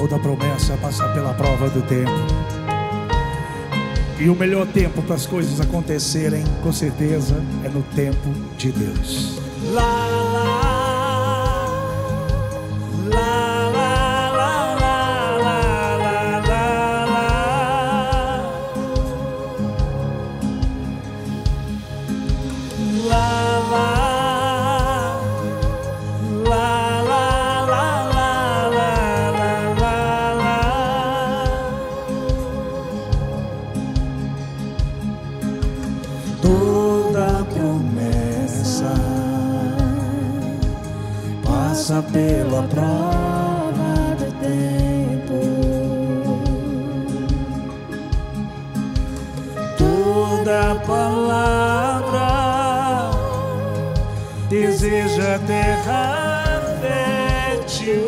Toda promessa passa pela prova do tempo. E o melhor tempo para as coisas acontecerem, com certeza, é no tempo de Deus. Toda promessa passa pela prova do tempo. Toda palavra deseja terra fértil.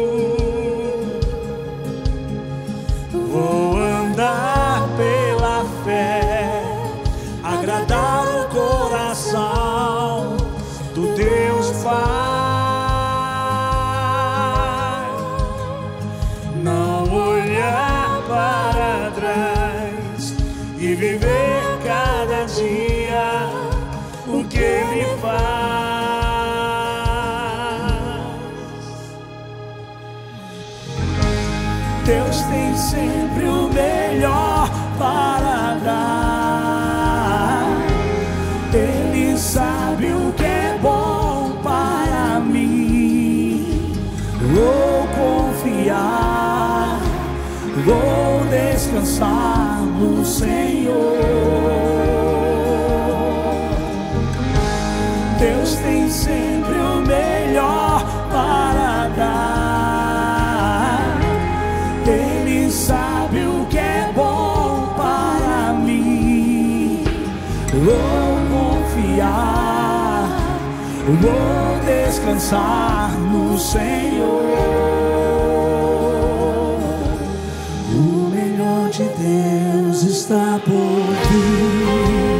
Vou andar pela fé, agradar o coração do Deus Pai. Não olhar para trás e viver cada dia o que Ele faz. Deus tem sempre o melhor para dar. Ele sabe o que é bom para mim. Vou confiar, vou descansar no Senhor. Deus tem sempre o melhor para dar. Ele sabe o que é bom para mim. Vou confiar, vou descansar no Senhor. O melhor de Deus está por vir.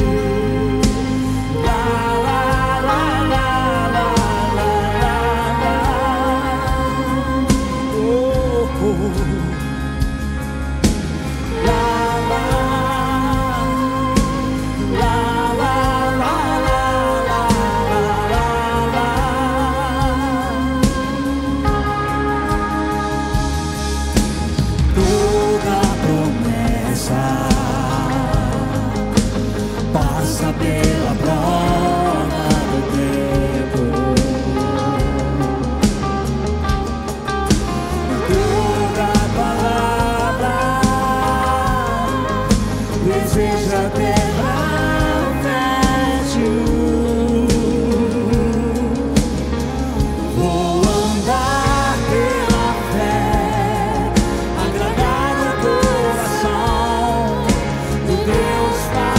Passa pela prova do tempo. Toda palavra deseja terra fértil. Vou andar pela fé, agradar o coração do Deus Pai.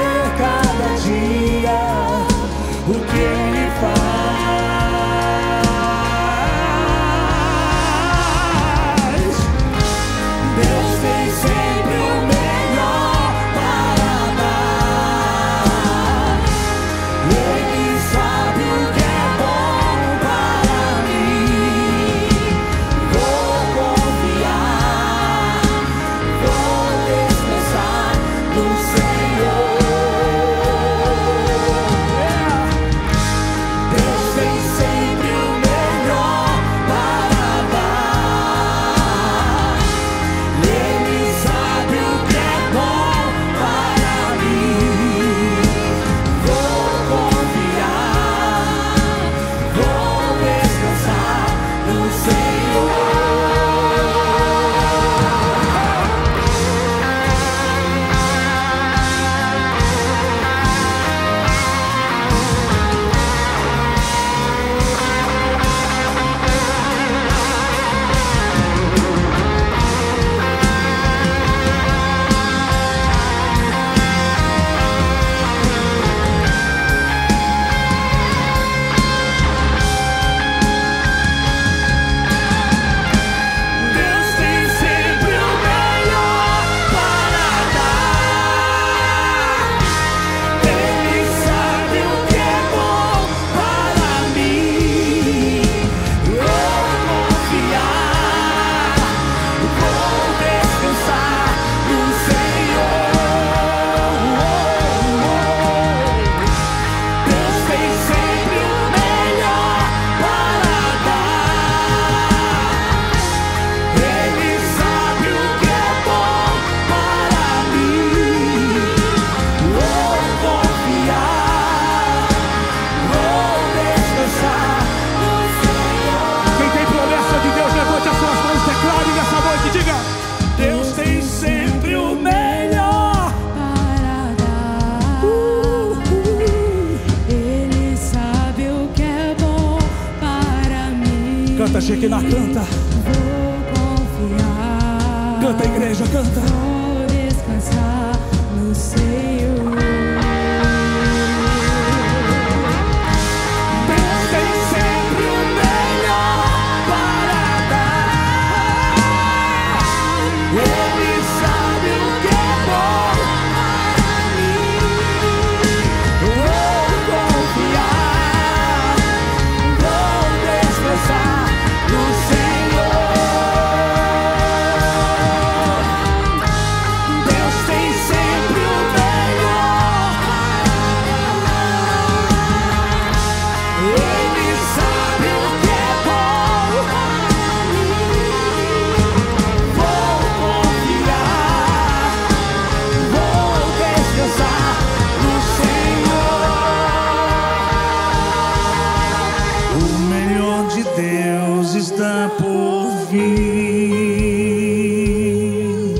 O que Ele faz. Canta, Shekinah, canta. Vou confiar. Canta, igreja, canta. Vou descansar no Senhor. Deus tem sempre o melhor para dar. Ele sabe o que é bom para mim. Vou confiar, vou descansar no Senhor. Deus tem sempre o melhor. Ele sabe o que é bom para mim. Vou confiar, vou descansar no Senhor. O melhor de Deus está por vir.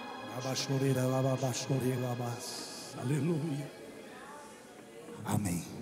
Aleluia. Amém.